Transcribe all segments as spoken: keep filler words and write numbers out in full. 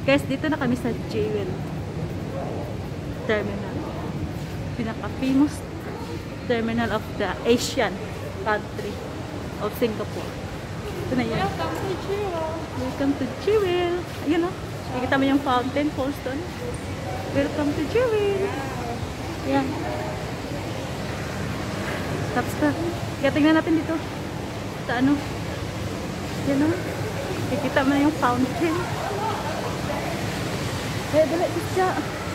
Guys, dito na kami sa Jewel Terminal. Pinaka-famous terminal of the Asian country of Singapore. Ito na yan. Welcome to Jewel. Welcome to Jewel. Ayun o. Nakikita mo yung fountain falls doon. Welcome to Jewel. Yan. Tapos ka. Kaya tingnan natin dito. Sa ano. Yan o. Nakikita mo yung fountain. Kaya dala siya.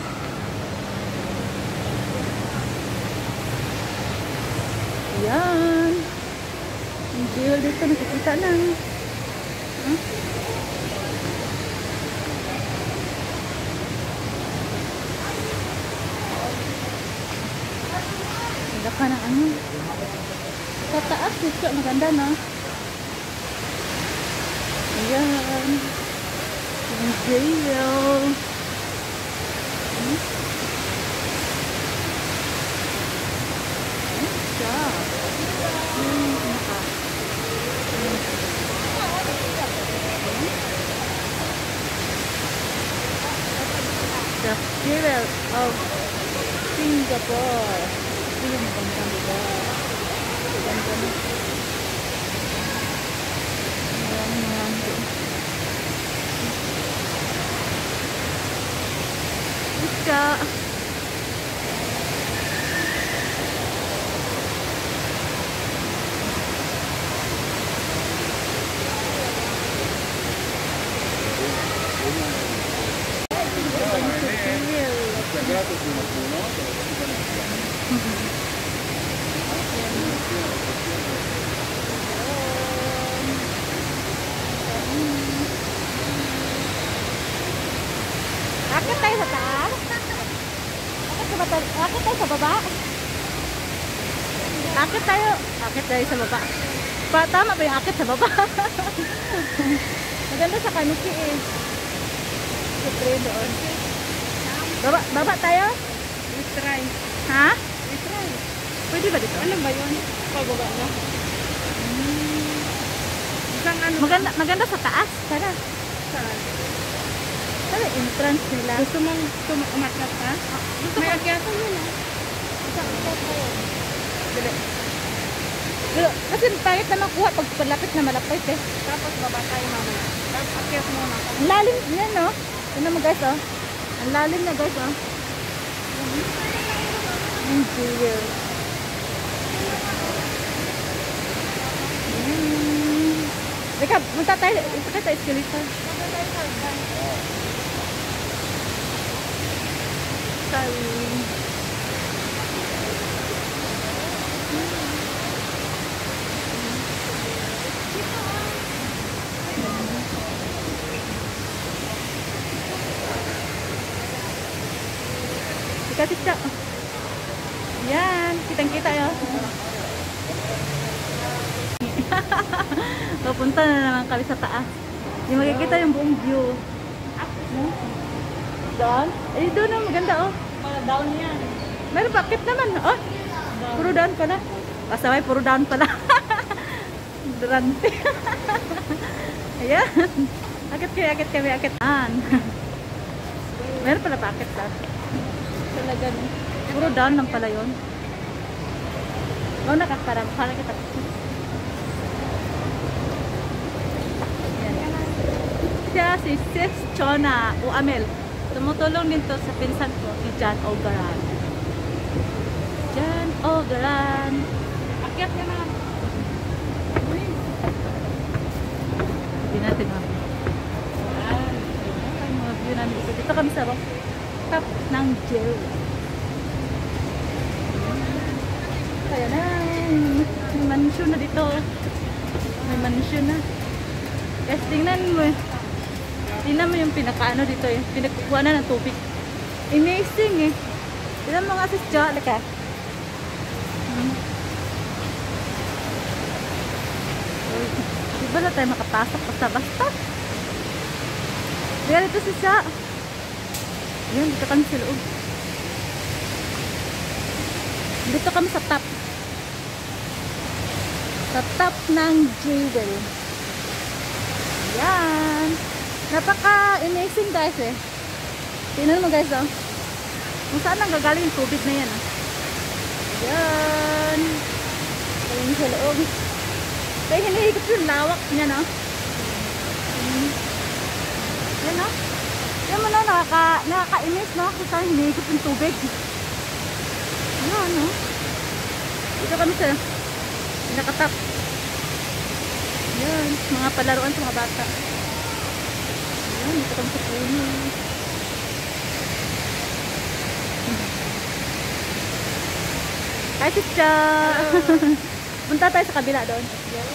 Yan. Yung jewel dito nakikita na. Huh? Ganda pa ng ano. Sa taas dito. Maganda na. Ayan. Yung jewel. Hmm? Ayan siya. Hmm, naka. The jewel of Singapore. Ito yung magandang lugar. Maganda na. Maraming maraming. Ika. Akit tayo sa taas? Akit sa baba? Akit tayo sa baba? Akit tayo. Akit tayo sa baba. Pa, tama ba yung akit sa baba? Maganda sa Kanuki eh. Siyempre doon. Baba, baba tayo? We try. Ha? We try. Pwede ba dito? Ano ba yun? Pababa na. Hmm. Isang ano? Maganda, maganda sa taas. Tara. Saan? Tara, entrance nila. Gusto mong tum- umakyat ka? Gusto May ko. akyatan yun ah. Isang akyat ka yun. Dali. Pero, kasi pangit na makuha pag palapit na malapit eh. Tapos baba tayo mamaya. Tapos akyat muna. Ang lalim niya, no? Tignan mo guys, oh. Ang lalim na guys, oh. Ang jewel. Mm. Teka, punta tayo. Ito ka tayo escalator. Sorry. Ika, tika. Yan, kitang-kita yun. Papunta na naman kami sa taas. Hindi makikita yung buong view. No? Doon? Eh, doon na, maganda oh. Mga down yan. Meron bakit naman? Oh, puro down pala. Basta may puro down pala. Durante. Ayan. Akit kami, akit kami, akit. Meron pala bakit sa talaga no? Puro down lang pala yun. Oh, nakakarang. Parang kita. Siya si Sis Chona Uamel. Tumutulong din to sa pinsan ko, si John Ogaran. John Ogaran. Akyat ka na. Hindi natin mga ang mga view namin dito. Dito kami sa top ng jail. Kaya na, may mansion na dito. May mansion na. Guys, tingnan mo. Tingnan mo yung pinakaano dito eh. Pinagkukuha na ng tubig. Amazing eh. Tingnan mo nga sis Jo. Laka. Hmm. Diba na tayo makapasok basta-basta? Kaya dito sis Jo. Yan, dito kami sa loob. Dito kami sa top. Sa top ng Jewel. Yan. Napaka-amazing guys eh. Tingnan mo guys oh. Kung saan ang gagaling yung tubig na yan ah. Ayan. Ayan sa loob. Kaya hinihigit yung lawak niya no. Hmm. Yan no. Yan mo no, nakaka, nakaka-inis no. Kung saan hinihigit yung tubig. Ayan no. Dito kami sa nakatap. Ayan. Mga palaruan sa mga bata. Ayan. Dito kami sa puno. Hi, Sitcha! Punta tayo sa kabila doon.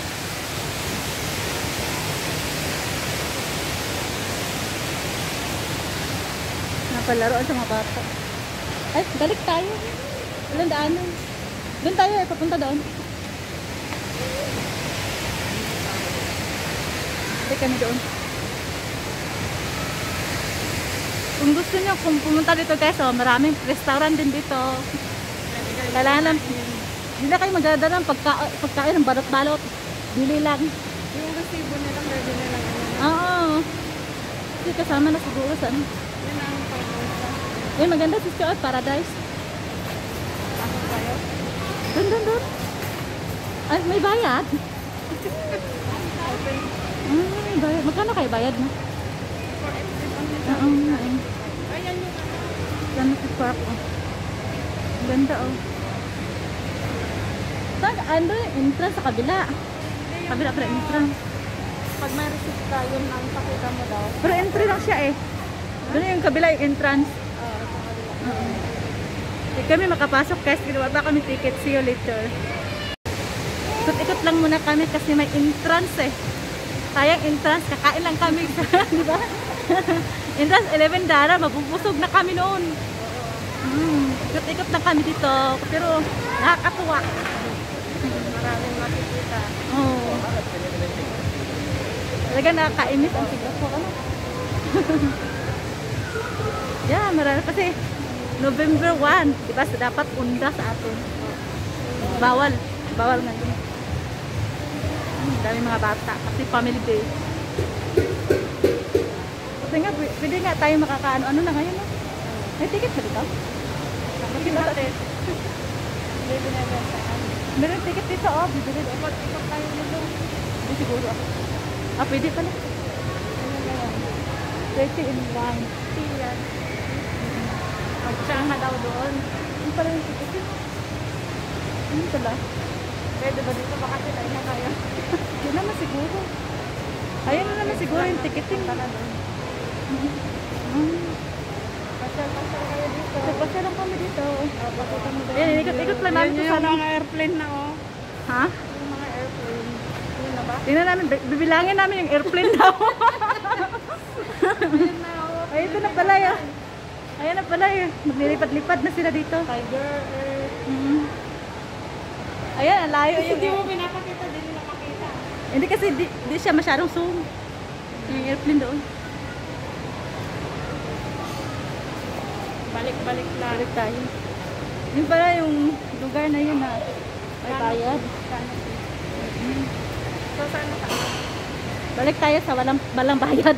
Napalaroan sa mga bata. Ay, balik tayo. Walang daanan. Doon tayo eh, papunta doon. Balik kami doon. Kung gusto nyo, kung pumunta dito guys, oh, maraming restaurant din dito. Kailangan lang, hindi na kayo magdadala ng pagka, pagkain ng balot-balot. Bili lang. Yung resibo nilang ready na lang. Oo. Kasi kasama na siguro sa ano. Yan ang pag-usa. Eh, maganda si Scott Paradise. Pasok tayo. Doon, doon, doon. Ay, may bayad. Open. Ah, may bayad. Magkano kayo bayad na? For exit only. Oo, ayun. Ayan yung ano. Ganda si Park, oh. Ganda, oh. Saan, ano yung entrance sa kabila? Kabila pala entrance. Pag may receipt ka, yun ang pakita mo daw. Pero entry lang siya eh. Doon yung kabila yung entrance. Oo, sa kabila. Oo. Hindi kami makapasok guys. Ginawa pa kami ticket. See you later. Ikot-ikot lang muna kami kasi may entrance eh. Sayang entrance. Kakain lang kami. Di ba? Entrance eleven dara. Mabubusog na kami noon. Hmm. Ikot-ikot lang kami dito. Pero nakakatuwa. Maraming makikita. Oo. Talaga nakakainis ang Singapore. Ano? Yeah, marami kasi November first, di ba? Dapat unda sa atin. Bawal. Bawal nga yun. Hmm, dami mga bata. Kasi family day. Kasi nga, pwede nga tayo makakaano. Ano na ngayon, no? May ticket ba dito? Hindi natin. Hindi binabantaan. Meron ticket dito, oh. Bibili dito. Ikot-ikot tayo nito. Hindi siguro ako. Ah, pwede pala. Ano na yan? thirty in one. Yan. Magtsanga daw doon. Ano pala yung ticket? Ano pala? Pwede ba dito? Baka sila na kaya. Yun naman siguro. Ayun na naman siguro yung ticketing. Tara doon. Hmm. Pasal-pasal kayo dito. Kapasya lang kami dito. Ah, pakita mo doon. Ayan, ikot-ikot lang namin Yun sa yung salon. mga airplane na oh. Ha? Yung mga airplane. Yun na ba? Tingnan namin, bi- bibilangin namin yung airplane daw. Ayun na oh. Ay, ito na pala yun. Ayan na pala yun. Maglilipad-lipad na sila dito. Tiger Air. Hmm. Ayan, ang layo yung... Hindi mo pinapakita, hindi nila makita. Hindi kasi di, di siya masyadong zoom. Yung airplane doon. Balik-balik lang. Balik tayo. Yun pala yung lugar na yun na may bayad. Hmm. So, saan ka? Balik tayo sa walang, walang bayad.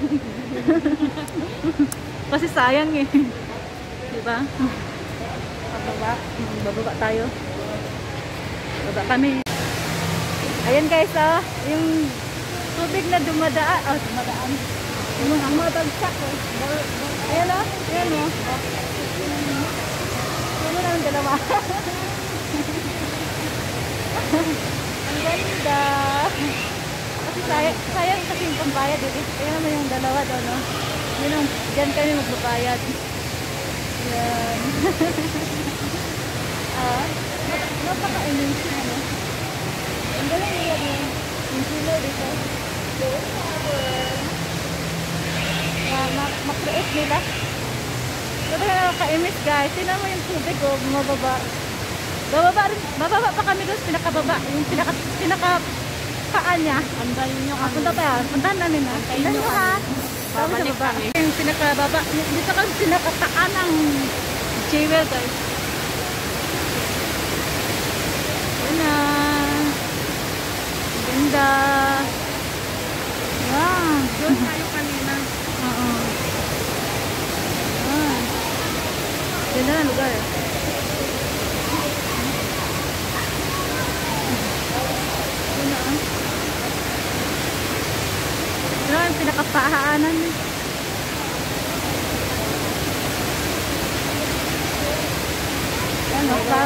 Kasi sayang eh. Diba? Pababa. Hmm, bababa tayo. Baba kami. Ayan guys, ah, yung tubig na dumadaan. Oh, dumadaan. Yung ang mga bagsak eh. Ayan oh. Ayan oh. Ayan mo naman dalawa. Ang ganda. Kasi sayang, sayang kasi yung pambayad eh. Ayan naman yung dalawa doon oh. Yun ang, dyan kami magbabayad. Ayan. Ah, napaka-amazing ano. Ang galing nila din. Yung sila dito. Ma- ma-create nila. Pero nakaka-imis guys. Tingnan mo yung tubig ko, bumababa. Bababa rin, bababa pa kami doon, pinakababa. Yung pinaka, pinaka paan niya. Andayin nyo Ah, punta pa yan. Puntahan namin ha. Puntahan nyo ha. Babalik kami. Yung pinakababa, yung dito kami pinakataan ng jewel guys. Yan na. Ganda. Wow. Doon tayo kanina. Yan. Ano ka?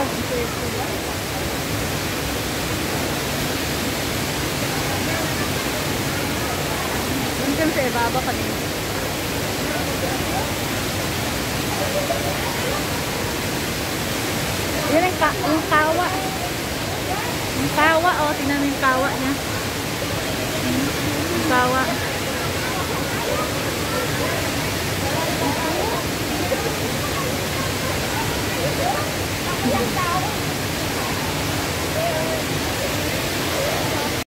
Doon kami sa ibaba kanina. Yan ang ka yung kawa. Yung kawa, oh, tingnan mo yung kawa niya. Yung kawa.